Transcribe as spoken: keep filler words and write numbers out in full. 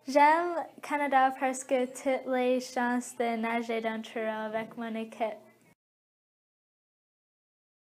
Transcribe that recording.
J'aime Canada parce que toutes les chances de nager dans Toronto avec mon équipe.